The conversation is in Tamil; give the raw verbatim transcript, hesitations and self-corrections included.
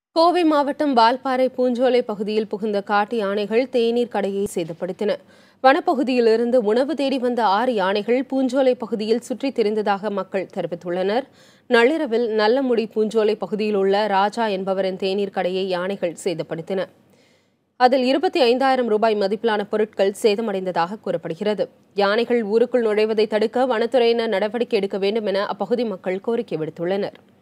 கோவை மாவட்டம் வால்பாறை பூஞ்சோலை பகுதியில் புகுந்த காட்டு யானைகள் தேநீர் கடையை சேதப்படுத்தின. வனப்பகுதியிலிருந்து உணவு தேடி வந்த ஆறு யானைகள் பூஞ்சோலை பகுதியில் சுற்றித் திரிந்ததாக மக்கள் தெரிவித்துள்ளனர். நள்ளிரவில் நல்லமுடி பூஞ்சோலை பகுதியில் உள்ள ராஜா என்பவரின் தேநீர் கடையை யானைகள் சேதப்படுத்தின. அதில் இருபத்தி ஐந்தாயிரம் ரூபாய் மதிப்பிலான பொருட்கள் சேதமடைந்ததாக கூறப்படுகிறது. யானைகள் ஊருக்குள் நுழைவதை தடுக்க வனத்துறையினர் நடவடிக்கை எடுக்க வேண்டும் என அப்பகுதி மக்கள் கோரிக்கை விடுத்துள்ளனர்.